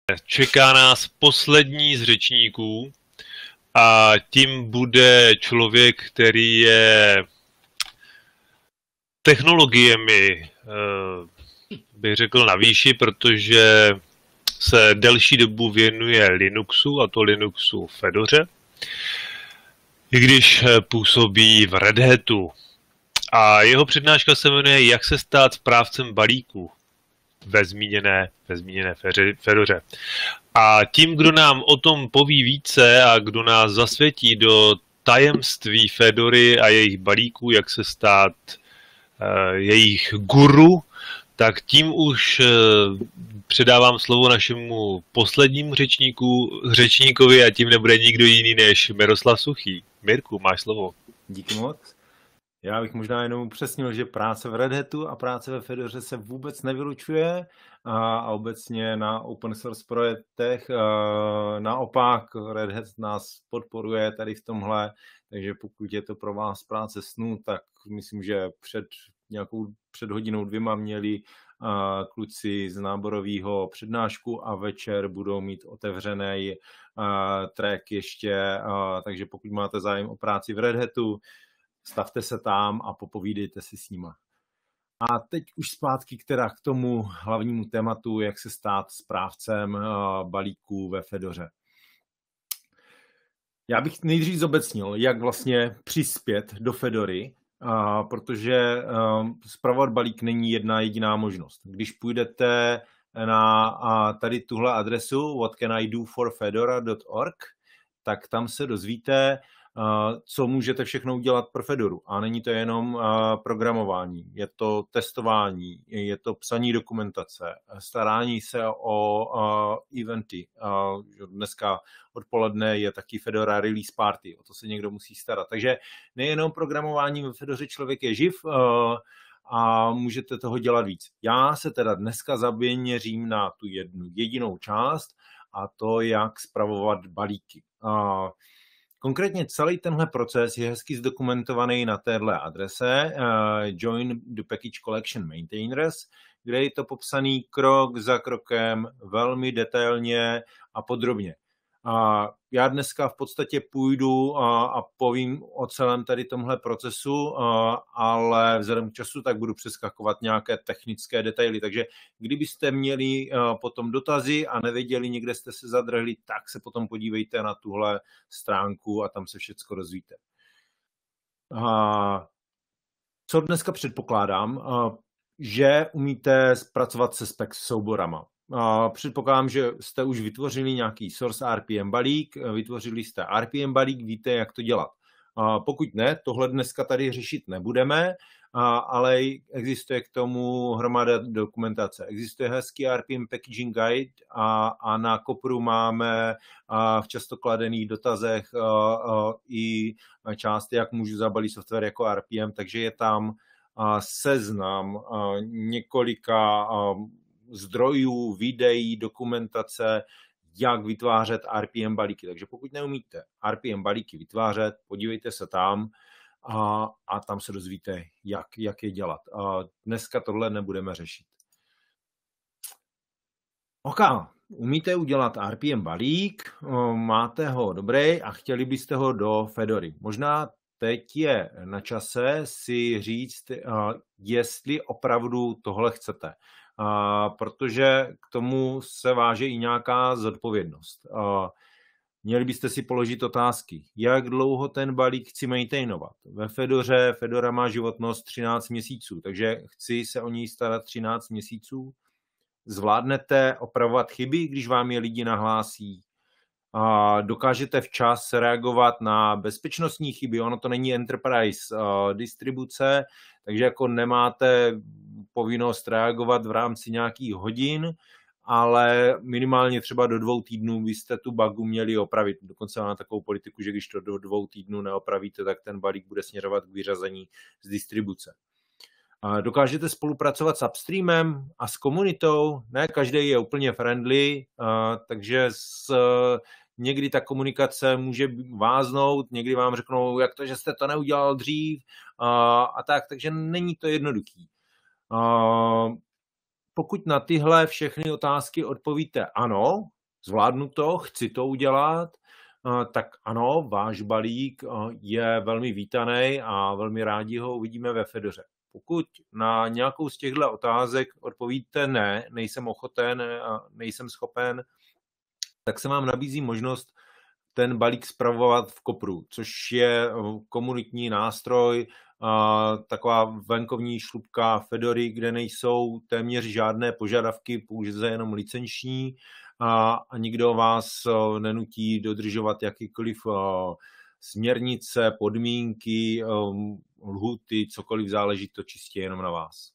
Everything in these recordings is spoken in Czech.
čeká nás poslední z řečníků a tím bude člověk, který je technologiemi, bych řekl, na výši, protože se delší dobu věnuje Linuxu, a to Linuxu Fedoře, i když působí v Red Hatu. A jeho přednáška se jmenuje Jak se stát správcem balíku ve zmíněné Fedoře. A tím, kdo nám o tom poví více a kdo nás zasvětí do tajemství Fedory a jejich balíků, jak se stát jejich guru, tak tím už předávám slovo našemu poslednímu řečníkovi a tím nebude nikdo jiný než Miroslav Suchý. Mirku, máš slovo. Díky moc. Já bych možná jenom upřesnil, že práce v Red Hatu a práce ve Fedoře se vůbec nevylučuje a obecně na open source projektech. Naopak Red Hat nás podporuje tady v tomhle, takže pokud je to pro vás práce snů, tak myslím, že před hodinou 2 měli kluci z náborového přednášku a večer budou mít otevřený track ještě, takže pokud máte zájem o práci v Red Hatu, stavte se tam a popovídejte si s nima. A teď už zpátky k tomu hlavnímu tématu, jak se stát správcem balíků ve Fedoře. Já bych nejdřív zobecnil, jak vlastně přispět do Fedory, protože spravovat balík není jedna jediná možnost. Když půjdete na tady tuhle adresu whatcanidoforfedora.org, tak tam se dozvíte, co můžete všechno udělat pro Fedoru. A není to jenom programování, je to testování, je to psaní dokumentace, starání se o eventy. Dneska odpoledne je taky Fedora Release Party, o to se někdo musí starat. Takže nejenom programování ve Fedoře člověk je živ a můžete toho dělat víc. Já se teda dneska zaměřím na tu jednu jedinou část a to, jak spravovat balíky. Konkrétně celý tenhle proces je hezky zdokumentovaný na téhle adrese Join the Package Collection Maintainers, kde je to popsaný krok za krokem velmi detailně a podrobně. Já dneska v podstatě půjdu a povím o celém tady tomhle procesu, ale vzhledem k času tak budu přeskakovat nějaké technické detaily. Takže kdybyste měli potom dotazy a nevěděli, někde jste se zadrhli, tak se potom podívejte na tuhle stránku a tam se všecko dozvíte. Co dneska předpokládám? Že umíte pracovat se spec souborama. Předpokládám, že jste už vytvořili nějaký source RPM balík, vytvořili jste RPM balík, víte, jak to dělat. Pokud ne, tohle dneska tady řešit nebudeme, ale existuje k tomu hromada dokumentace. Existuje hezký RPM Packaging Guide a na Kopru máme v často kladených dotazech i části, jak můžu zabalit software jako RPM, takže je tam seznam několika zdrojů, videí, dokumentace, jak vytvářet RPM balíky. Takže pokud neumíte RPM balíky vytvářet, podívejte se tam a tam se dozvíte, jak je dělat. Dneska tohle nebudeme řešit. OK, umíte udělat RPM balík, máte ho dobrý a chtěli byste ho do Fedory. Možná teď je na čase si říct, jestli opravdu tohle chcete. Protože k tomu se váže i nějaká zodpovědnost. Měli byste si položit otázky, jak dlouho ten balík chci maintainovat. Ve Fedoře, Fedora má životnost 13 měsíců, takže chci se o něj starat 13 měsíců. Zvládnete opravovat chyby, když vám je lidi nahlásí. Dokážete včas reagovat na bezpečnostní chyby, ono to není enterprise distribuce, takže jako nemáte povinnost reagovat v rámci nějakých hodin, ale minimálně třeba do 2 týdnů byste tu bugu měli opravit. Dokonce mám takovou politiku, že když to do 2 týdnů neopravíte, tak ten balík bude směrovat k vyřazení z distribuce. Dokážete spolupracovat s upstreamem a s komunitou, ne každý je úplně friendly, takže někdy ta komunikace může váznout, někdy vám řeknou, jak to, že jste to neudělal dřív a tak, takže není to jednoduchý. pokud na tyhle všechny otázky odpovíte ano, zvládnu to, chci to udělat, tak ano, váš balík je velmi vítaný a velmi rádi ho uvidíme ve Fedoře. Pokud na nějakou z těchto otázek odpovíte ne, nejsem ochoten, nejsem schopen, tak se vám nabízí možnost ten balík spravovat v Kopru, což je komunitní nástroj, taková venkovní šlupka Fedory, kde nejsou téměř žádné požadavky, pouze jenom licenční a nikdo vás nenutí dodržovat jakýkoliv směrnice, podmínky, lhuty, cokoliv, záleží to čistě jenom na vás.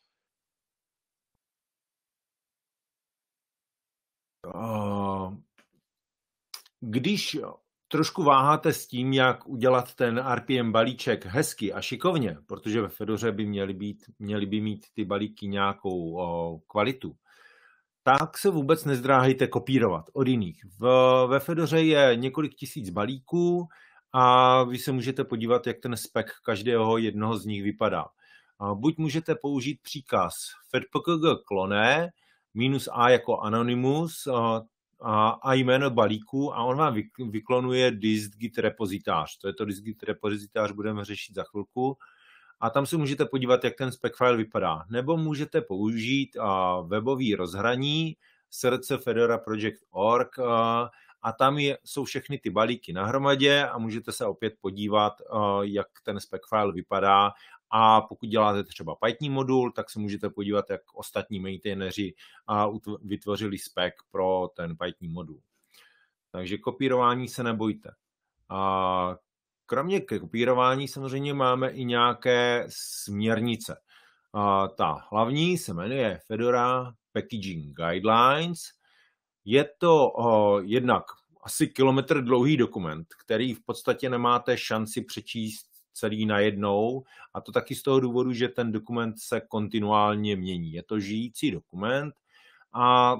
Když trošku váháte s tím, jak udělat ten RPM balíček hezky a šikovně, protože ve Fedoře by měly by mít ty balíky nějakou kvalitu, tak se vůbec nezdráhejte kopírovat od jiných. Ve Fedoře je několik tisíc balíků a vy se můžete podívat, jak ten spec každého jednoho z nich vypadá. Buď můžete použít příkaz fedpkg clone -a jako anonymous a jméno balíku a on vám vyklonuje dist-git repozitář. To je to dist-git repozitář, budeme řešit za chvilku. A tam se můžete podívat, jak ten spec file vypadá. Nebo můžete použít webový rozhraní srdcefedora.project.org a tam jsou všechny ty balíky nahromadě a můžete se opět podívat, jak ten spec file vypadá. A pokud děláte třeba Python modul, tak se můžete podívat, jak ostatní maintaineři vytvořili spec pro ten Python modul. Takže kopírování se nebojte. Kromě kopírování samozřejmě máme i nějaké směrnice. Ta hlavní se jmenuje Fedora Packaging Guidelines. Je to jednak asi kilometr dlouhý dokument, který v podstatě nemáte šanci přečíst celý najednou, a to taky z toho důvodu, že ten dokument se kontinuálně mění. Je to žijící dokument a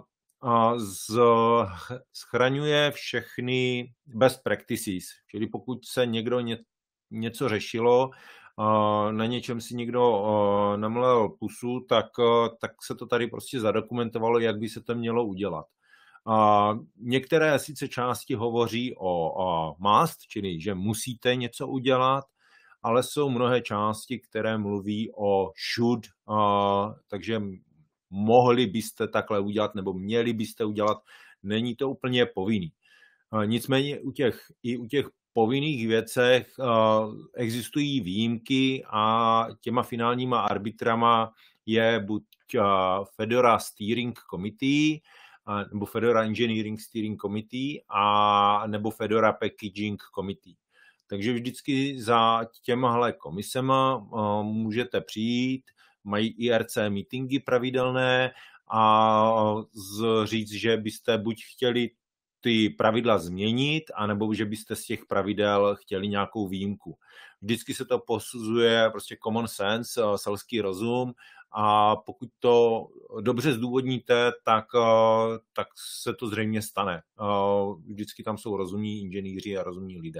schraňuje všechny best practices, čili pokud se někdo něco řešilo, na něčem si někdo namlel pusu, tak se to tady prostě zadokumentovalo, jak by se to mělo udělat. Některé sice části hovoří o must, čili že musíte něco udělat, ale jsou mnohé části, které mluví o should, takže mohli byste takhle udělat nebo měli byste udělat, není to úplně povinný. Nicméně u těch povinných věcech existují výjimky a těma finálníma arbitrama je buď Fedora Steering Committee nebo Fedora Engineering Steering Committee a nebo Fedora Packaging Committee. Takže vždycky za těmahle komisema můžete přijít, mají IRC meetingy pravidelné a říct, že byste buď chtěli ty pravidla změnit, anebo že byste z těch pravidel chtěli nějakou výjimku. Vždycky se to posuzuje prostě common sense, selský rozum, a pokud to dobře zdůvodníte, tak se to zřejmě stane. Vždycky tam jsou rozumní inženýři a rozumní lidé.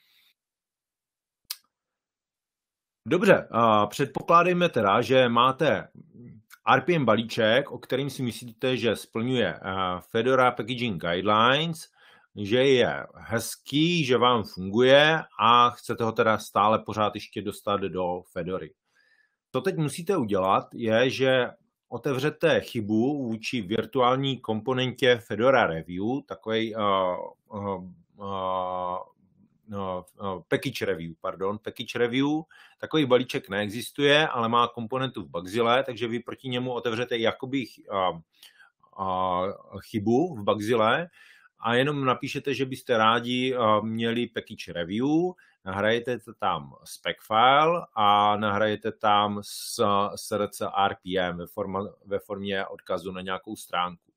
Dobře, předpokládejme teda, že máte RPM balíček, o kterým si myslíte, že splňuje Fedora Packaging Guidelines, že je hezký, že vám funguje a chcete ho teda stále pořád ještě dostat do Fedory. Co teď musíte udělat, je, že otevřete chybu vůči virtuální komponentě Fedora Review, takový package review. Takový balíček neexistuje, ale má komponentu v Bugzille, takže vy proti němu otevřete jakoby chybu v Bugzille a jenom napíšete, že byste rádi měli package review, nahrajete tam spec file a nahrajete tam srdce RPM ve formě odkazu na nějakou stránku.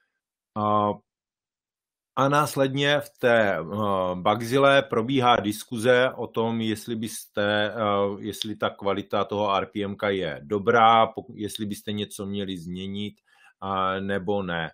A následně v té Bugzille probíhá diskuze o tom, jestli ta kvalita toho RPMka je dobrá, jestli byste něco měli změnit nebo ne.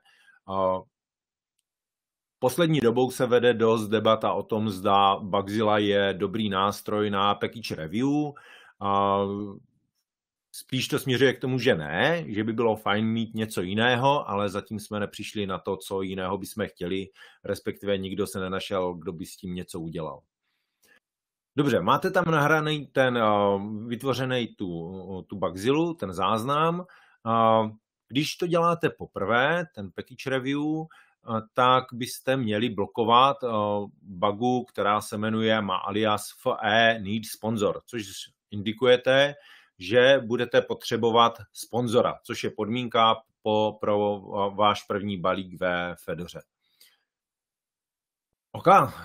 Poslední dobou se vede dost debata o tom, zda Bugzilla je dobrý nástroj na package review. Spíš to směřuje k tomu, že ne, že by bylo fajn mít něco jiného, ale zatím jsme nepřišli na to, co jiného bychom chtěli, respektive nikdo se nenašel, kdo by s tím něco udělal. Dobře, máte tam nahraný vytvořený tu Bugzillu, ten záznam. Když to děláte poprvé, ten package review, tak byste měli blokovat bugu, která se jmenuje, má alias FE need sponsor, což indikujete, že budete potřebovat sponzora, což je podmínka pro váš první balík ve Fedoře. OK,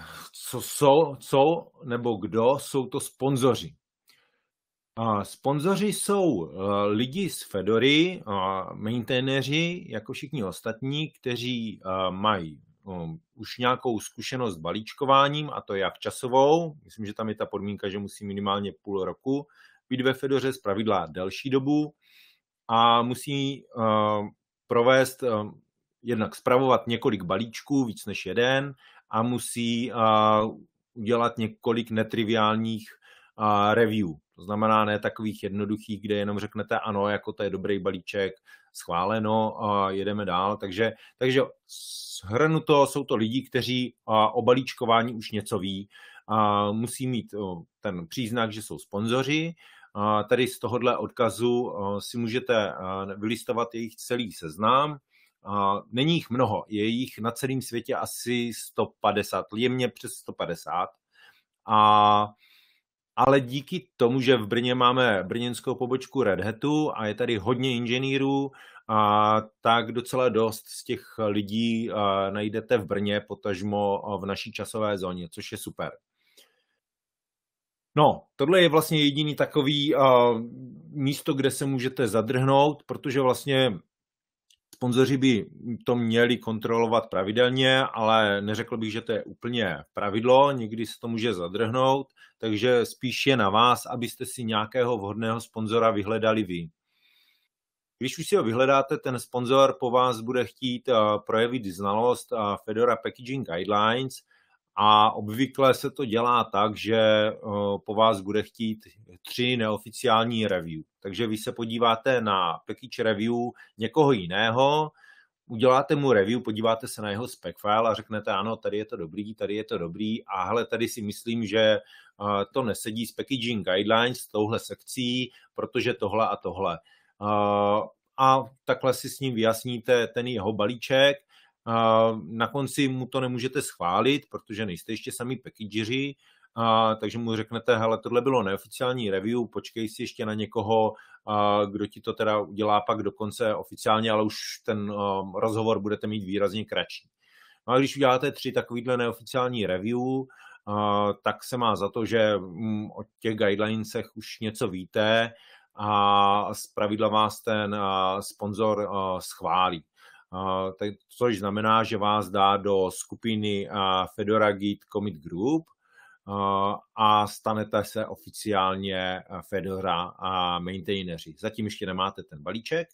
co nebo kdo jsou to sponzoři? Sponzoři jsou lidi z Fedory, maintainéři, jako všichni ostatní, kteří mají už nějakou zkušenost s balíčkováním, a to jak časovou. Myslím, že tam je ta podmínka, že musí minimálně půl roku být ve Fedoře, zpravidla delší dobu, a musí provést, jednak spravovat několik balíčků, víc než jeden, a musí udělat několik netriviálních review. To znamená ne takových jednoduchých, kde jenom řeknete ano, jako to je dobrý balíček, schváleno, jedeme dál. Takže shrnuto, jsou to lidi, kteří o balíčkování už něco ví. Musí mít ten příznak, že jsou sponzoři. Tady z tohohle odkazu si můžete vylistovat jejich celý seznam. Není jich mnoho, je jich na celém světě asi 150, jemně přes 150. Ale díky tomu, že v Brně máme brněnskou pobočku Red Hatu a je tady hodně inženýrů, tak docela dost z těch lidí najdete v Brně, potažmo v naší časové zóně, což je super. No, tohle je vlastně jediný takový místo, kde se můžete zadrhnout, protože vlastně sponzoři by to měli kontrolovat pravidelně, ale neřekl bych, že to je úplně pravidlo, někdy se to může zadrhnout, takže spíš je na vás, abyste si nějakého vhodného sponzora vyhledali vy. Když už si ho vyhledáte, ten sponzor po vás bude chtít projevit znalost Fedora Packaging Guidelines, a obvykle se to dělá tak, že po vás bude chtít 3 neoficiální review. Takže vy se podíváte na package review někoho jiného, uděláte mu review, podíváte se na jeho spec file a řeknete ano, tady je to dobrý a hele, tady si myslím, že to nesedí s Packaging Guidelines, s touhle sekcí, protože tohle a tohle. A takhle si s ním vyjasníte ten jeho balíček. Na konci mu to nemůžete schválit, protože nejste ještě sami packageři, takže mu řeknete, hele, tohle bylo neoficiální review, počkej si ještě na někoho, kdo ti to teda udělá pak dokonce oficiálně, ale už ten rozhovor budete mít výrazně kratší. No a když uděláte 3 takovýhle neoficiální review, tak se má za to, že o těch guidelinesech už něco víte a zpravidla vás ten sponzor schválí. Což znamená, že vás dá do skupiny Fedora Git Commit Group a stanete se oficiálně Fedora a maintaineři. Zatím ještě nemáte ten balíček.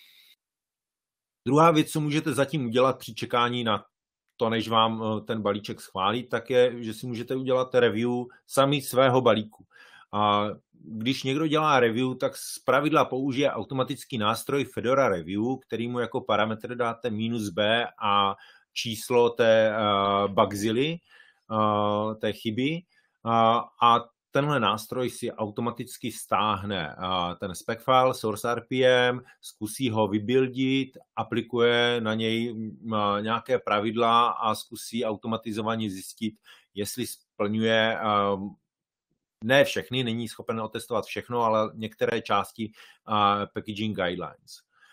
Druhá věc, co můžete zatím udělat při čekání na to, než vám ten balíček schválí, tak je, že si můžete udělat review sami svého balíku. Když někdo dělá review, tak zpravidla použije automatický nástroj Fedora Review, který mu jako parametr dáte -b a číslo té Bugzilly, té chyby. A tenhle nástroj si automaticky stáhne ten spec file, source RPM, zkusí ho vybuildit, aplikuje na něj nějaké pravidla a zkusí automatizovaně zjistit, jestli splňuje ne všechny, není schopen otestovat všechno, ale některé části Packaging Guidelines.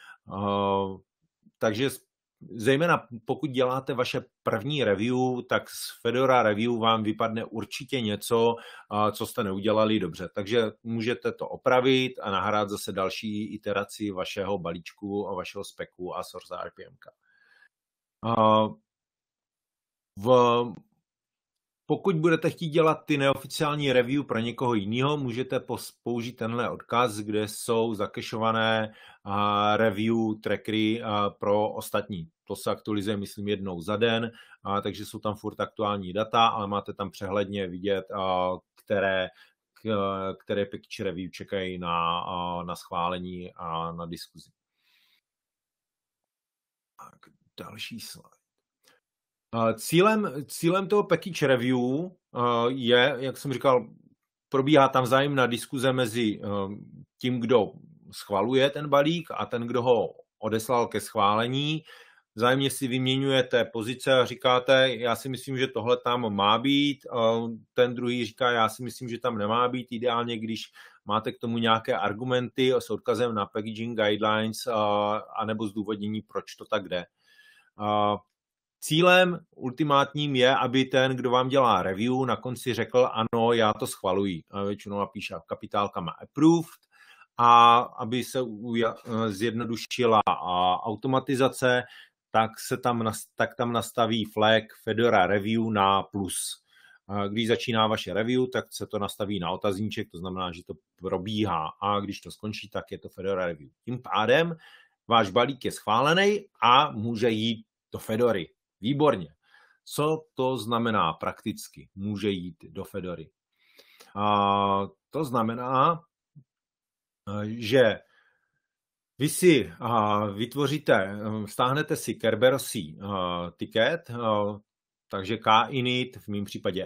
Takže zejména pokud děláte vaše první review, tak z Fedora Review vám vypadne určitě něco, co jste neudělali dobře. Takže můžete to opravit a nahrát zase další iteraci vašeho balíčku a vašeho speku a source RPM. Pokud budete chtít dělat ty neoficiální review pro někoho jiného, můžete použít tenhle odkaz, kde jsou zakešované review trackery pro ostatní. To se aktualizuje, myslím, jednou za den, takže jsou tam furt aktuální data, ale máte tam přehledně vidět, které package review čekají na schválení a na diskuzi. Tak, další slide. Cílem toho package review je, jak jsem říkal, probíhá tam vzájemná diskuze mezi tím, kdo schvaluje ten balík a ten, kdo ho odeslal ke schválení. Vzájemně si vyměňujete pozice a říkáte, já si myslím, že tohle tam má být, ten druhý říká, já si myslím, že tam nemá být, ideálně, když máte k tomu nějaké argumenty s odkazem na packaging guidelines anebo zdůvodnění, proč to tak jde. Cílem ultimátním je, aby ten, kdo vám dělá review, na konci řekl, ano, já to schvaluji. Většinou napíše kapitálkama approved, a aby se zjednodušila automatizace, tak tam nastaví flag Fedora Review na plus. Když začíná vaše review, tak se to nastaví na otazníček, to znamená, že to probíhá, a když to skončí, tak je to Fedora Review. Tím pádem váš balík je schválený a může jít do Fedory. Výborně. Co to znamená prakticky? Může jít do Fedory. To znamená, že vy si vytvoříte, stáhnete si Kerberosi ticket, takže kinit, v mém případě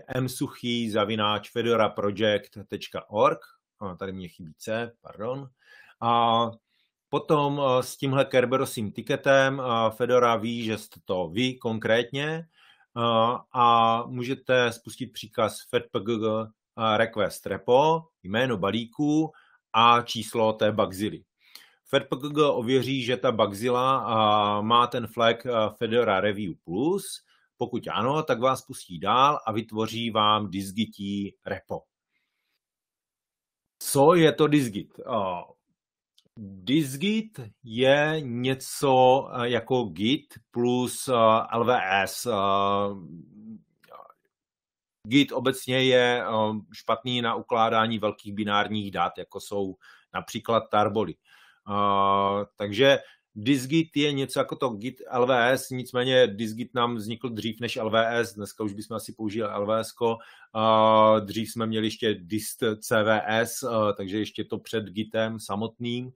msuchy@fedoraproject.org, tady mě chybí C, pardon. A potom s tímhle Kerberosím ticketem Fedora ví, že jste to vy konkrétně, a můžete spustit příkaz fedpgg request repo, jméno balíku a číslo té bugzily. fedpgg ověří, že ta bugzilla má ten flag Fedora Review Plus. Pokud ano, tak vás pustí dál a vytvoří vám dizgití repo. Co je to dizgit? Dizgit je něco jako Git plus LVS. Git obecně je špatný na ukládání velkých binárních dat, jako jsou například tarboly. Takže dizgit je něco jako to Git LVS, nicméně dizgit nám vznikl dřív než LVS, dneska už bychom asi použili LVS-ko, dřív jsme měli ještě dist CVS, takže ještě to před Gitem samotným.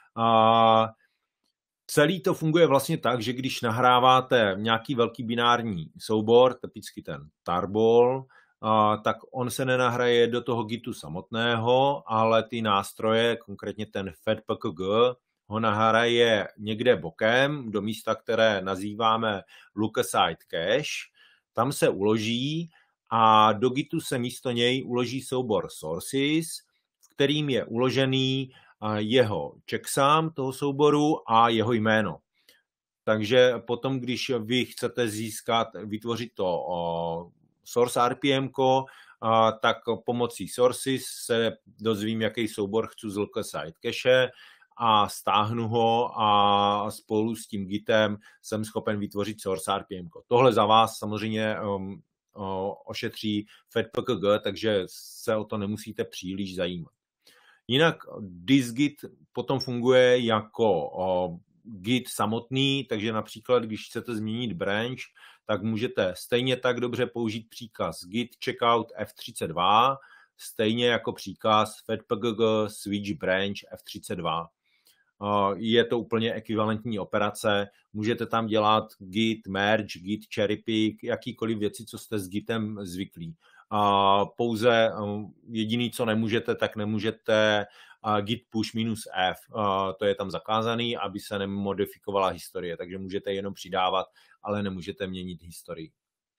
Celý to funguje vlastně tak, že když nahráváte nějaký velký binární soubor, typicky ten tarbol, tak on se nenahraje do toho Gitu samotného, ale ty nástroje, konkrétně ten fedpgg, ho nahraje někde bokem do místa, které nazýváme look-aside cache. Tam se uloží a do Gitu se místo něj uloží soubor sources, v kterým je uložený jeho checksum toho souboru a jeho jméno. Takže potom, když vy chcete vytvořit to source RPM-ko, tak pomocí sources se dozvím, jaký soubor chci z look-aside cache a stáhnu ho a spolu s tím Gitem jsem schopen vytvořit source RPM-ko. Tohle za vás samozřejmě ošetří fedpgg, takže se o to nemusíte příliš zajímat. Jinak dizgit potom funguje jako Git samotný, takže například, když chcete změnit branch, tak můžete stejně tak dobře použít příkaz git checkout F32, stejně jako příkaz fedpgg switch branch F32. Je to úplně ekvivalentní operace, můžete tam dělat git merge, git cherrypick, jakýkoliv věci, co jste s Gitem zvyklí. Pouze jediný, co nemůžete, tak nemůžete git push -f, to je tam zakázaný, aby se nemodifikovala historie, takže můžete jenom přidávat, ale nemůžete měnit historii.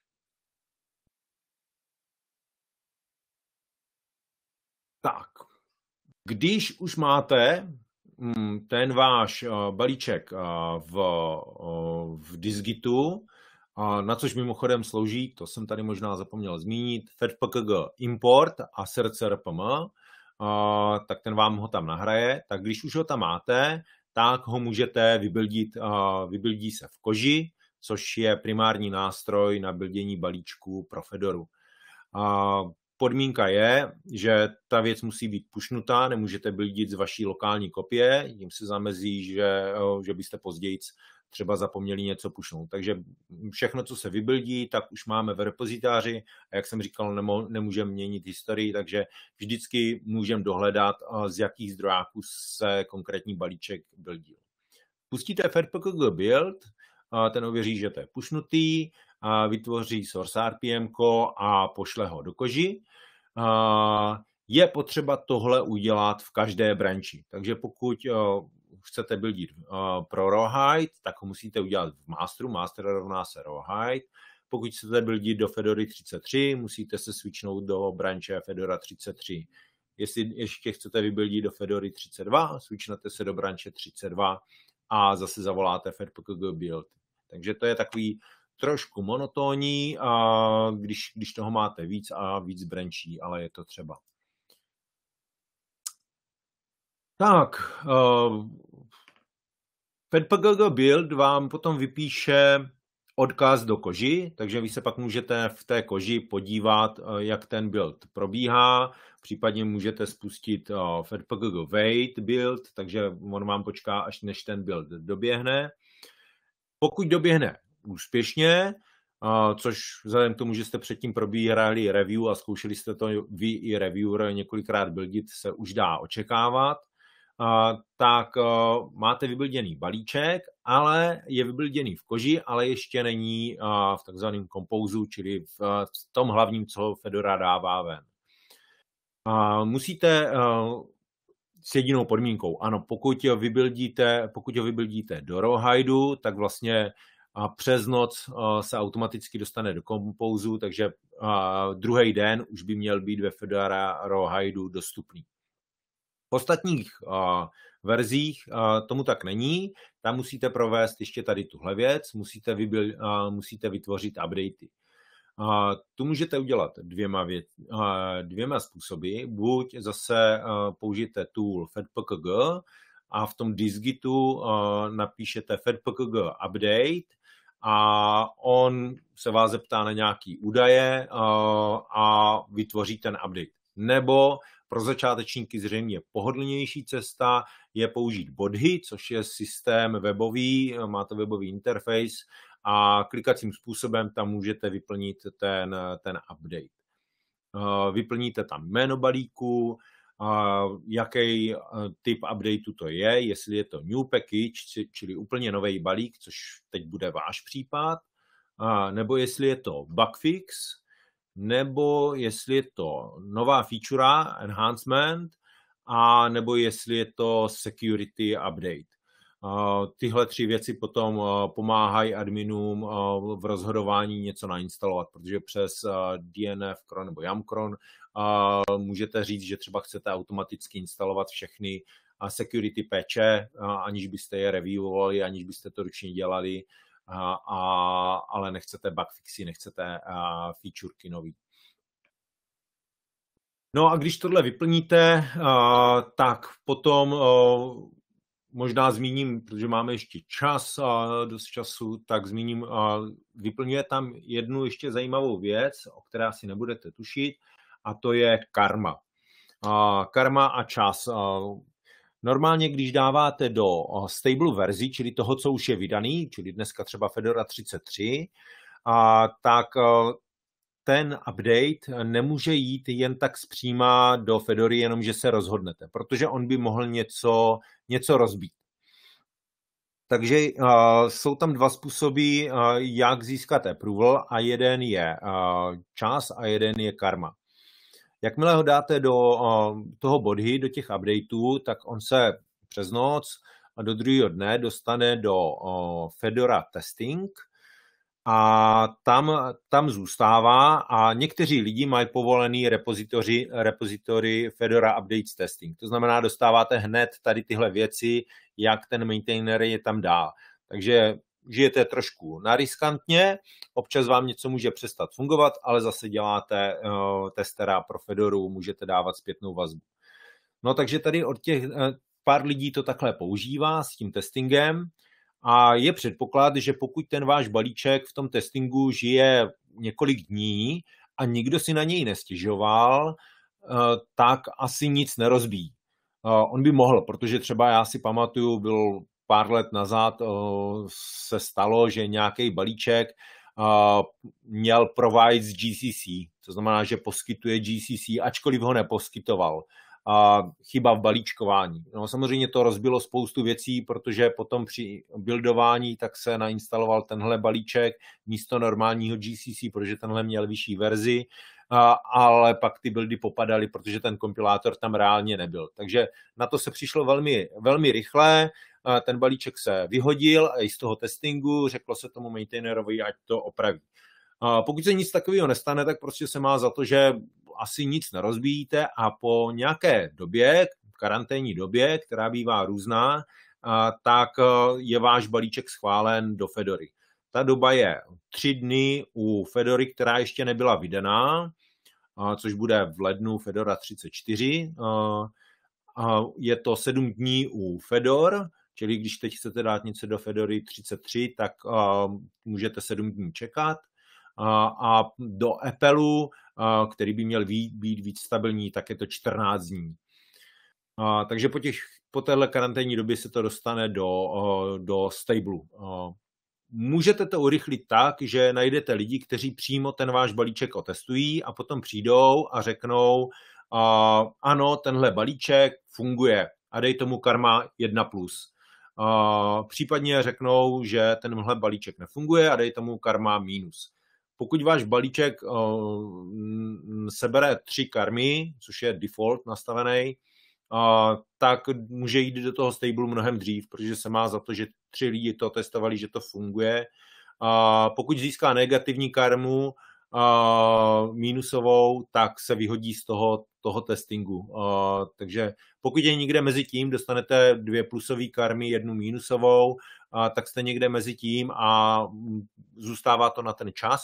Tak, když už máte ten váš balíček v dizgitu, na což mimochodem slouží, to jsem tady možná zapomněl zmínit, fedpgg import a srcrpm, tak ten vám ho tam nahraje. Tak když už ho tam máte, tak ho můžete vybuildí se v Koji, což je primární nástroj na buildění balíčku pro Fedoru. Podmínka je, že ta věc musí být pushnutá, nemůžete buildit z vaší lokální kopie, tím se zamezí, že byste později třeba zapomněli něco pušnout. Takže všechno, co se vybuildí, tak už máme v repozitáři a jak jsem říkal, nemůžeme měnit historii, takže vždycky můžeme dohledat, z jakých zdrojáků se konkrétní balíček buildil. Pustíte fedpkg build, ten ověří, že to je pushnutý, vytvoří source RPM a pošle ho do koži. Je potřeba tohle udělat v každé branči. Takže pokud chcete buildit pro rawhide, tak ho musíte udělat v masteru. Master rovná se rawhide. Pokud chcete buildit do Fedory 33, musíte se switchnout do branče Fedora 33. Jestli ještě chcete vybuildit do Fedory 32, switchnete se do branče 32 a zase zavoláte fedpkg build. Takže to je takový trošku monotónní, když toho máte víc a víc brančí, ale je to třeba. Tak, fedpkg build vám potom vypíše odkaz do koži, takže vy se pak můžete v té koži podívat, jak ten build probíhá, případně můžete spustit fedpkg wait build, takže on vám počká, až než ten build doběhne. Pokud doběhne úspěšně, což vzhledem k tomu, že jste předtím probírali review a zkoušeli jste to vy i reviewer několikrát buildit, se už dá očekávat, tak máte vybuilděný balíček, ale je vybuilděný v koži, ale ještě není v takzvaném compousu, čili v tom hlavním, co Fedora dává ven. Musíte s jedinou podmínkou, ano, pokud ho vybuildíte do rawhideu, tak vlastně přes noc se automaticky dostane do compousu, takže druhý den už by měl být ve Fedora rawhideu dostupný. V ostatních verzích tomu tak není, tam musíte provést ještě tady tuhle věc, musíte vytvořit updaty. Tu můžete udělat dvěma způsoby, buď zase použijete tool fedpkg a v tom dizgitu napíšete fedpkg update a on se vás zeptá na nějaký údaje a vytvoří ten update. Nebo pro začátečníky zřejmě pohodlnější cesta je použít Bodhi, což je systém webový, máte webový interface a klikacím způsobem tam můžete vyplnit ten update. Vyplníte tam jméno balíku, jaký typ updateu to je, jestli je to new package, čili úplně nový balík, což teď bude váš případ, nebo jestli je to bug fix, nebo jestli je to nová feature, enhancement, a nebo jestli je to security update. Tyhle tři věci potom pomáhají adminům v rozhodování něco nainstalovat, protože přes DNF cron nebo YAML můžete říct, že třeba chcete automaticky instalovat všechny security patche, aniž byste je reviewovali, aniž byste to ručně dělali, ale nechcete bug fixy, nechcete featureky nový. No a když tohle vyplníte, tak potom možná zmíním, protože máme ještě dost času, tak zmíním, vyplňuje tam jednu ještě zajímavou věc, o které asi nebudete tušit, a to je karma. Karma a čas. Normálně, když dáváte do stable verzi, čili toho, co už je vydaný, čili dneska třeba Fedora 33, tak ten update nemůže jít jen tak zpříma do Fedory, jenom že se rozhodnete, protože on by mohl něco rozbít. Takže jsou tam dva způsoby, jak získat approval, a jeden je čas a jeden je karma. Jakmile ho dáte do toho Bodhi, do těch updateů, tak on se přes noc a do druhého dne dostane do Fedora Testing a tam zůstává a někteří lidi mají povolený repozitory Fedora Updates Testing. To znamená, dostáváte hned tady tyhle věci, jak ten maintainer je tam dá. Takže žijete trošku nariskantně, občas vám něco může přestat fungovat, ale zase děláte testera pro Fedoru, můžete dávat zpětnou vazbu. No takže tady od těch pár lidí to takhle používá s tím testingem a je předpoklad, že pokud ten váš balíček v tom testingu žije několik dní a nikdo si na něj nestěžoval, tak asi nic nerozbíjí. On by mohl, protože třeba já si pamatuju, byl pár let nazad se stalo, že nějaký balíček měl provide z GCC, to znamená, že poskytuje GCC, ačkoliv ho neposkytoval. Chyba v balíčkování. No, samozřejmě to rozbilo spoustu věcí, protože potom při buildování tak se nainstaloval tenhle balíček místo normálního GCC, protože tenhle měl vyšší verzi, ale pak ty buildy popadaly, protože ten kompilátor tam reálně nebyl. Takže na to se přišlo velmi, velmi rychle, ten balíček se vyhodil a i z toho testingu řeklo se tomu maintainerovi, ať to opraví. Pokud se nic takového nestane, tak prostě se má za to, že asi nic nerozbíjíte a po nějaké době, karanténní době, která bývá různá, tak je váš balíček schválen do Fedory. Ta doba je 3 dny u Fedory, která ještě nebyla vydaná, což bude v lednu Fedora 34. Je to 7 dní u Fedor, čili když teď chcete dát něco do Fedory 33, tak můžete 7 dní čekat. A do Appleu, který by měl být víc stabilní, tak je to 14 dní. Takže po téhle karanténní době se to dostane do stableu. Můžete to urychlit tak, že najdete lidi, kteří přímo ten váš balíček otestují a potom přijdou a řeknou, ano, tenhle balíček funguje a dej tomu karma 1+. Případně řeknou, že tenhle balíček nefunguje a dej tomu karma -. Pokud váš balíček sebere 3 karmy, což je default nastavený, tak může jít do toho stable mnohem dřív, protože se má za to, že 3 lidi to testovali, že to funguje. Pokud získá negativní karmu mínusovou, tak se vyhodí z toho testingu. Takže pokud je někde mezi tím, dostanete 2 plusové karmy, 1 mínusovou, tak jste někde mezi tím a zůstává to na ten čas,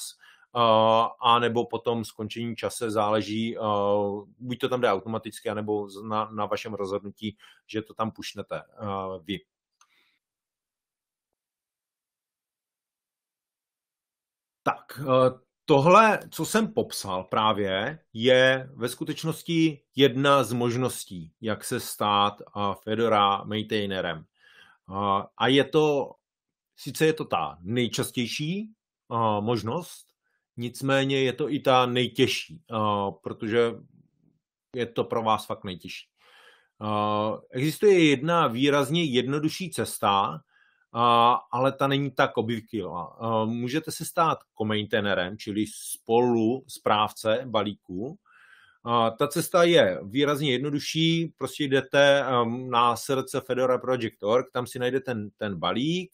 a nebo potom skončení čase záleží, buď to tam jde automaticky, anebo na vašem rozhodnutí, že to tam pušnete vy. Tak, tohle, co jsem popsal právě, je ve skutečnosti jedna z možností, jak se stát Fedora maintainerem. A sice je to ta nejčastější možnost, nicméně je to i ta nejtěžší, protože je to pro vás fakt nejtěžší. Existuje jedna výrazně jednodušší cesta, ale ta není tak obvyklá. Můžete se stát co-maintainerem, čili spolu správce balíku. Ta cesta je výrazně jednodušší, prostě jdete na srdce Fedora Project.org, tam si najdete ten balík,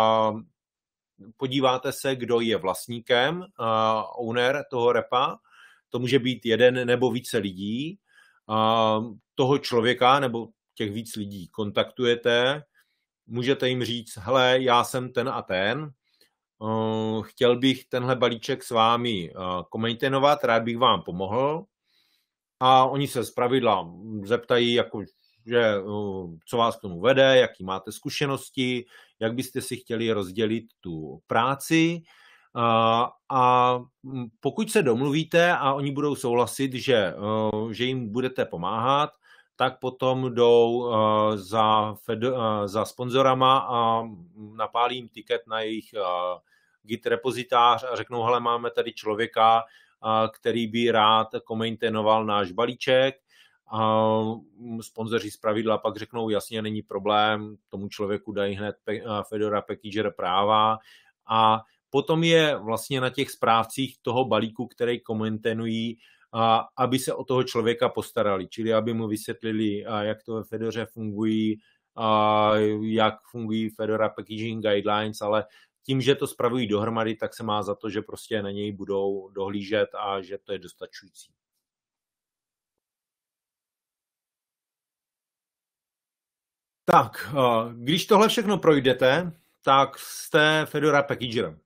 podíváte se, kdo je vlastníkem, owner toho repa, to může být jeden nebo více lidí, toho člověka nebo těch víc lidí kontaktujete, můžete jim říct, hele, já jsem ten a ten, chtěl bych tenhle balíček s vámi komaintainovat, rád bych vám pomohl. A oni se zpravidla zeptají, jako, že, co vás k tomu vede, jaký máte zkušenosti, jak byste si chtěli rozdělit tu práci. A pokud se domluvíte a oni budou souhlasit, že jim budete pomáhat, tak potom jdou za sponzorama a napálí jim tiket na jejich Git repozitář a řeknou, hele, máme tady člověka, který by rád komaintainoval náš balíček. Sponzoři zpravidla pak řeknou, jasně, není problém, tomu člověku dají hned Fedora Packager práva a potom je vlastně na těch správcích toho balíku, který komaintainují, aby se o toho člověka postarali, čili aby mu vysvětlili, jak to ve Fedoře fungují, jak fungují Fedora Packaging Guidelines, ale tím, že to spravují dohromady, tak se má za to, že prostě na něj budou dohlížet a že to je dostačující. Tak, když tohle všechno projdete, tak jste Fedora Packager.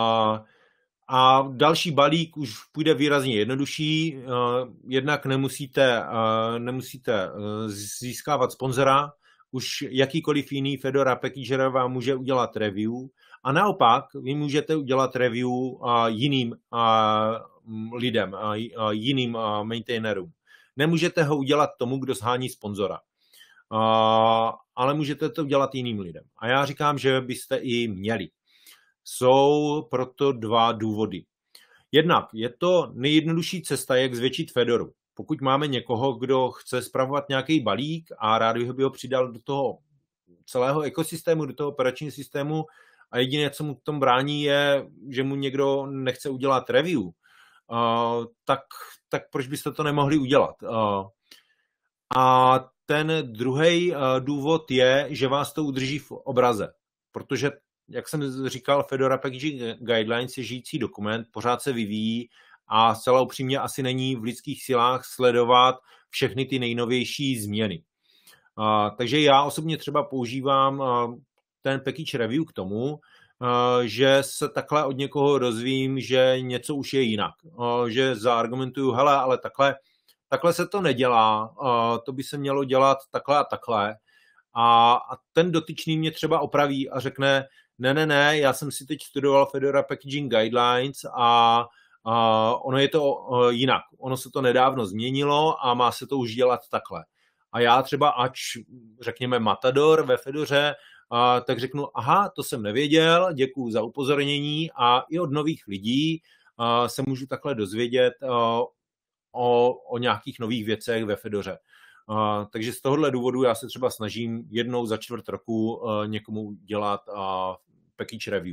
A další balík už půjde výrazně jednodušší, jednak nemusíte získávat sponzora, už jakýkoliv jiný Fedora Packager vám může udělat review a naopak vy můžete udělat review jiným lidem, jiným maintainerům. Nemůžete ho udělat tomu, kdo shání sponzora. ale můžete to dělat jiným lidem. A já říkám, že byste i měli. Jsou proto dva důvody. Jednak je to nejjednodušší cesta, jak zvětšit Fedoru. Pokud máme někoho, kdo chce spravovat nějaký balík a rád by ho přidal do toho celého ekosystému, do toho operačního systému a jediné, co mu v tom brání, je, že mu někdo nechce udělat review, tak proč byste to nemohli udělat? A ten druhý důvod je, že vás to udrží v obraze, protože, jak jsem říkal, Fedora Packaging Guidelines je žijící dokument, pořád se vyvíjí a zcela upřímně asi není v lidských silách sledovat všechny ty nejnovější změny. Takže já osobně třeba používám ten package review k tomu, že se takhle od někoho dozvím, že něco už je jinak. Že zaargumentuju, hele, ale takhle se to nedělá, to by se mělo dělat takhle a takhle. A ten dotyčný mě třeba opraví a řekne, ne, já jsem si teď studoval Fedora Packaging Guidelines a ono je to jinak. Ono se to nedávno změnilo a má se to už dělat takhle. A já třeba, ač řekněme matador ve Fedoře, tak řeknu, aha, to jsem nevěděl, děkuju za upozornění a i od nových lidí se můžu takhle dozvědět o nějakých nových věcech ve Fedoře. Takže z tohohle důvodu já se třeba snažím jednou za čtvrt roku někomu dělat package review.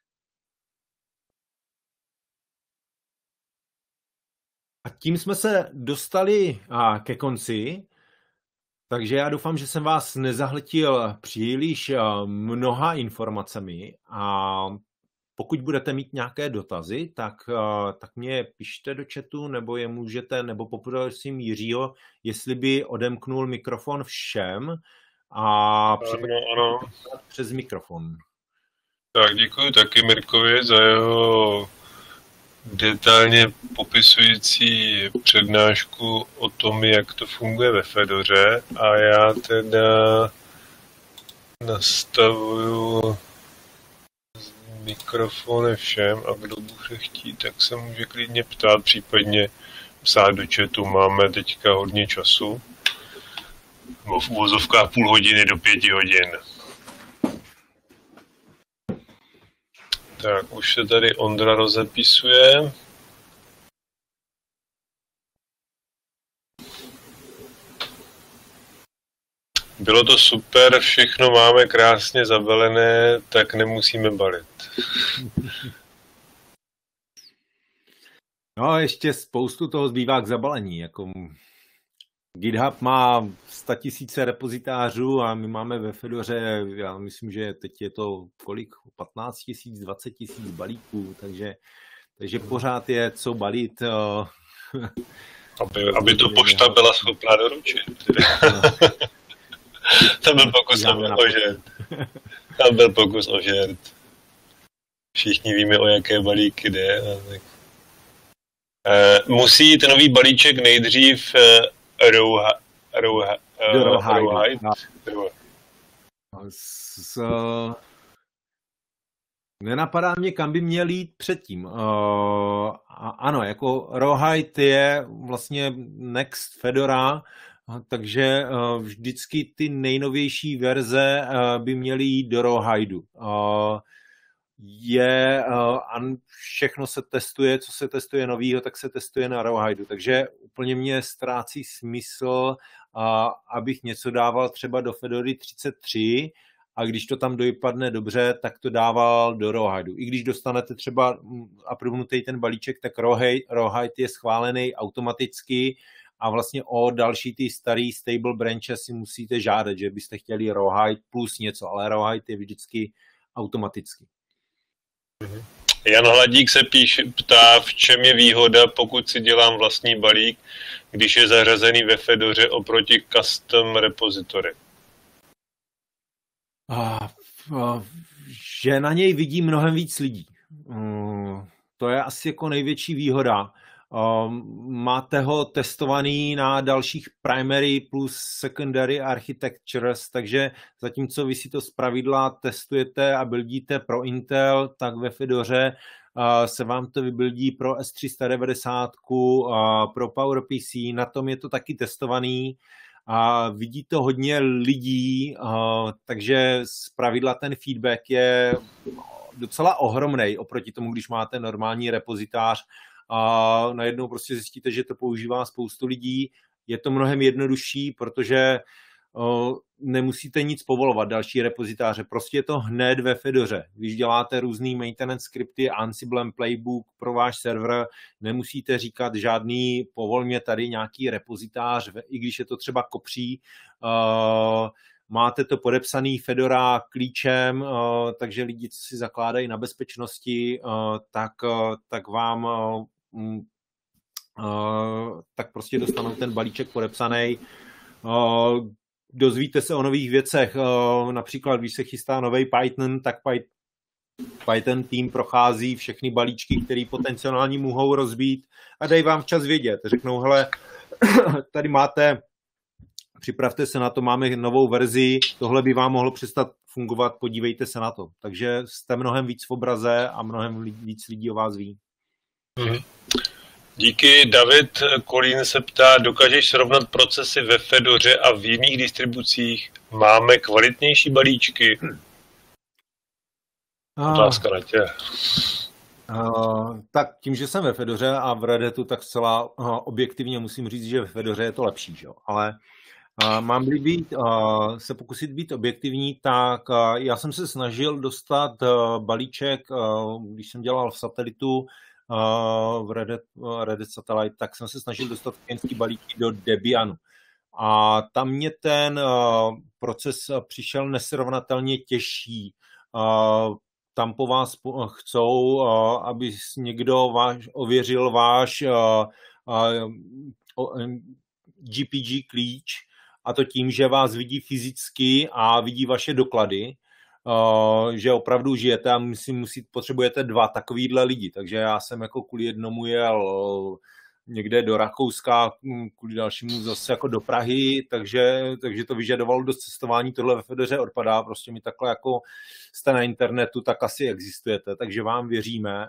A tím jsme se dostali ke konci, takže já doufám, že jsem vás nezahltil příliš mnoha informacemi a pokud budete mít nějaké dotazy, tak mě pište do chatu, nebo je můžete, nebo poprosím Jiřího, jestli by odemknul mikrofon všem a přes mikrofon. Tak děkuji taky Mirkovi za jeho detailně popisující přednášku o tom, jak to funguje ve Fedoře a já teda nastavuju mikrofony všem a kdo bude chtít, tak se může klidně ptát, případně psát do chatu. Máme teďka hodně času. V uvozovkách půl hodiny do 5 hodin. Tak, už se tady Ondra rozepisuje. Bylo to super, všechno máme krásně zabalené, tak nemusíme balit. No, ještě spoustu toho zbývá k zabalení. Jako GitHub má 100 000 repozitářů a my máme ve Fedoře, já myslím, že teď je to kolik? 15 000, 20 000 balíků, takže pořád je co balit. Aby to pošta byla schopná doručit. To byl pokus o žert. Všichni víme, o jaké balíky jde. Musí jít nový balíček nejdřív Nenapadá mě, kam by měl jít předtím. Ano, jako Rawhide je vlastně next Fedora, takže vždycky ty nejnovější verze by měly jít do Rawhideu. Všechno se testuje, co se testuje novýho, tak se testuje na Rawhideu. Takže úplně mě ztrácí smysl, abych něco dával třeba do Fedory 33 a když to tam dopadne dobře, tak to dával do Rawhideu. I když dostanete třeba aprobnutý ten balíček, tak Rawhide je schválený automaticky a vlastně o další ty starý stable branche si musíte žádat, že byste chtěli Rawhide plus něco, ale Rawhide je vždycky automaticky. Jan Hladík se ptá, v čem je výhoda, pokud si dělám vlastní balík, když je zařazený ve Fedoře oproti custom repository. Že na něj vidí mnohem víc lidí. To je asi jako největší výhoda. Máte ho testovaný na dalších primary plus secondary architectures, takže zatímco vy si to zpravidla testujete a buildíte pro Intel, tak ve Fedoře se vám to vybuildí pro S390, pro PowerPC, na tom je to taky testovaný a vidí to hodně lidí, takže zpravidla ten feedback je docela ohromnej oproti tomu, když máte normální repozitář a najednou prostě zjistíte, že to používá spoustu lidí. Je to mnohem jednodušší, protože nemusíte nic povolovat, další repozitáře. Prostě je to hned ve Fedoře. Když děláte různý maintenance skripty, Ansible playbook pro váš server, nemusíte říkat žádný povol mě tady nějaký repozitář, i když je to třeba kopří. Máte to podepsaný Fedora klíčem, takže lidi, co si zakládají na bezpečnosti, tak vám tak prostě dostanou ten balíček podepsaný. Dozvíte se o nových věcech, například když se chystá nový Python, tak Python tým prochází všechny balíčky, které potenciálně mohou rozbít a dají vám včas vědět. Řeknou, hele, tady máte, připravte se na to, máme novou verzi, tohle by vám mohlo přestat fungovat, podívejte se na to. Takže jste mnohem víc v obraze a mnohem víc lidí o vás ví. Díky. David Kolín se ptá, dokážeš srovnat procesy ve Fedoře a v jiných distribucích? Máme kvalitnější balíčky? Otázka na tě. Tak tím, že jsem ve Fedoře a v Red Hatu, tak zcela objektivně musím říct, že ve Fedoře je to lepší. Že? Ale mám-li se pokusit být objektivní, tak já jsem se snažil dostat balíček, když jsem dělal v Satelitu, v Red Hat Satellite, tak jsem se snažil dostat klientský balíky do Debianu. A tam mě ten proces přišel nesrovnatelně těžší. Tam po vás chcou, aby někdo ověřil váš GPG klíč, a to tím, že vás vidí fyzicky a vidí vaše doklady, že opravdu žijete a potřebujete 2 takovýhle lidi. Takže já jsem jako kvůli jednomu jel někde do Rakouska, kvůli dalšímu zase jako do Prahy, takže to vyžadovalo dost cestování. Tohle ve Fedoře odpadá, prostě mi takhle jako jste na internetu, tak asi existujete, takže vám věříme.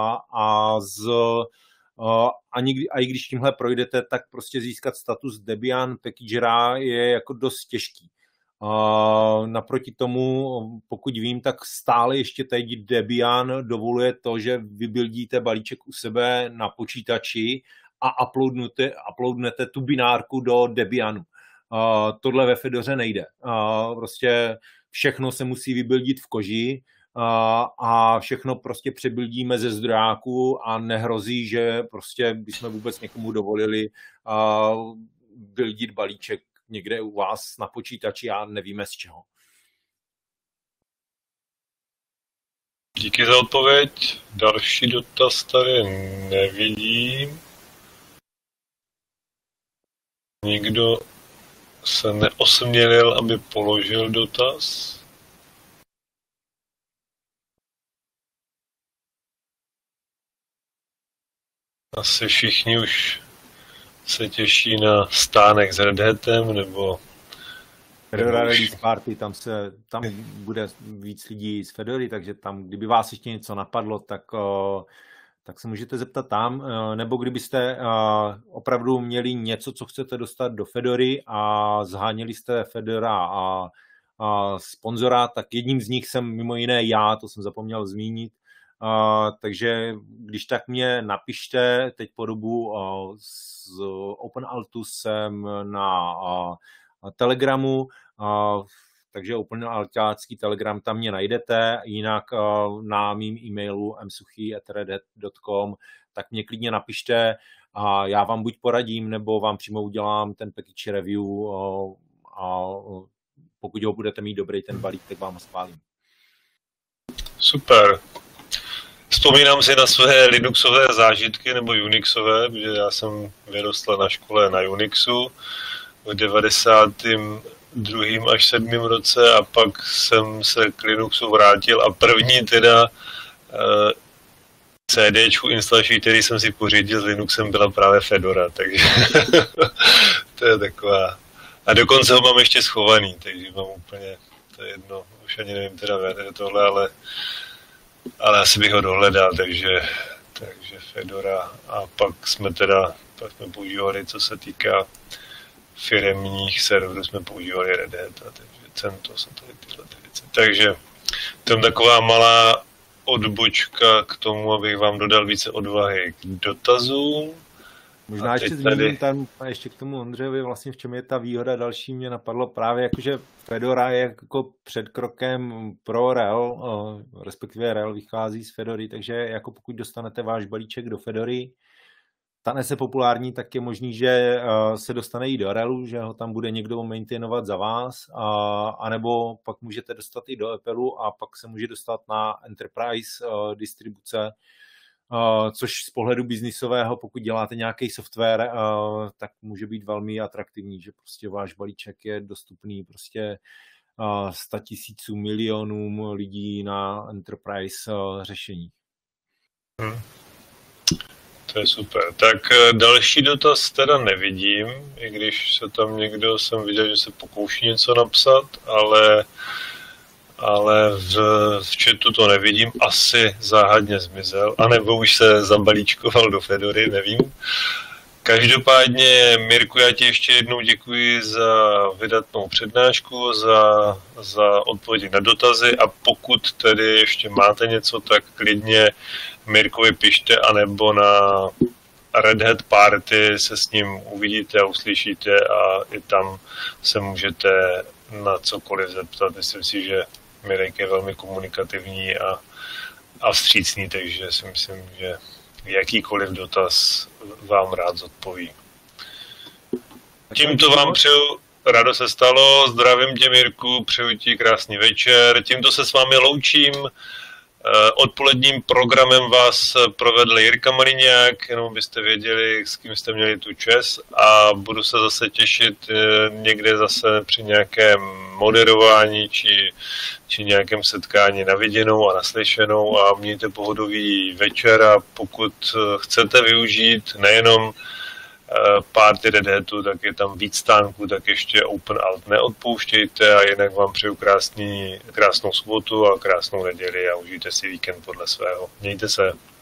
A i když tímhle projdete, tak prostě získat status Debian packagera je jako dost těžký. Naproti tomu, pokud vím, tak stále ještě teď Debian dovoluje to, že vybuildíte balíček u sebe na počítači a uploadnete tu binárku do Debianu. Tohle ve Fedoře nejde. Prostě všechno se musí vybuildit v koži a všechno prostě přebuildíme ze zdrojáku a nehrozí, že prostě bychom vůbec někomu dovolili buildit balíček někde u vás na počítači a nevíme z čeho. Díky za odpověď. Další dotaz tady nevidím. Nikdo se neosmělil, aby položil dotaz. Asi všichni už se těší na stánek s Red Hatem, nebo Fedora Release Party, tam bude víc lidí z Fedory, takže tam, kdyby vás ještě něco napadlo, tak se můžete zeptat tam, nebo kdybyste opravdu měli něco, co chcete dostat do Fedory a zháněli jste Fedora a sponzora, tak jedním z nich jsem mimo jiné já, to jsem zapomněl zmínit. Takže když tak mě napište, teď po dobu z OpenAltu jsem na Telegramu, takže OpenAltácký Telegram, tam mě najdete, jinak na mým e-mailu msuchy@redhat.com, tak mě klidně napište a já vám buď poradím, nebo vám přímo udělám ten package review a pokud ho budete mít dobrý ten balík, tak vám ho schválím. Super. Vzpomínám si na své Linuxové zážitky nebo Unixové, protože já jsem vyrostl na škole na Unixu v 92. až 7. roce a pak jsem se k Linuxu vrátil a první teda CDčku instalační, který jsem si pořídil s Linuxem, byla právě Fedora, takže to je taková. A dokonce ho mám ještě schovaný, takže mám úplně, to je jedno, už ani nevím teda tohle, ale asi bych ho dohledal, takže Fedora a pak jsme používali, co se týká firemních serverů jsme používali Red Hat, takže CentOS a tyhle věci. Takže to je taková malá odbočka k tomu, abych vám dodal více odvahy k dotazům. Možná ještě zmíním tam ještě k tomu Ondřejovi, vlastně v čem je ta výhoda další, mě napadlo právě jakože Fedora je jako předkrokem pro RHEL, respektive RHEL vychází z Fedory, takže jako pokud dostanete váš balíček do Fedory, stane se populární, tak je možný, že se dostane i do RHELu, že ho tam bude někdo maintainovat za vás, anebo pak můžete dostat i do Appleu a pak se může dostat na Enterprise distribuce, což z pohledu biznisového, pokud děláte nějaký software, tak může být velmi atraktivní, že prostě váš balíček je dostupný prostě 100 000 milionům lidí na Enterprise řešení. To je super. Tak další dotaz teda nevidím, i když se tam někdo, jsem viděl, že se pokouší něco napsat, ale v chatu to nevidím, asi záhadně zmizel, anebo už se zabalíčkoval do Fedory, nevím. Každopádně, Mirku, já ti ještě jednou děkuji za vydatnou přednášku, za odpovědi na dotazy a pokud tedy ještě máte něco, tak klidně Mirkovi pište, anebo na Red Hat Party se s ním uvidíte a uslyšíte a i tam se můžete na cokoliv zeptat. Myslím si, že Mirek je velmi komunikativní a vstřícný, takže si myslím, že jakýkoliv dotaz vám rád zodpoví. Tímto vám přeju, rádo se stalo, zdravím tě, Mirku, přeju ti krásný večer, tímto se s vámi loučím. Odpoledním programem vás provedl Jirka Mariňák, jenom byste věděli, s kým jste měli tu čest a budu se zase těšit někde zase při nějakém moderování či nějakém setkání na viděnou a naslyšenou a mějte pohodový večer a pokud chcete využít nejenom party Red Hatu, tak je tam víc stánků, tak ještě Open Alt neodpouštějte a jinak vám přeju krásnou sobotu a krásnou neděli a užijte si víkend podle svého. Mějte se.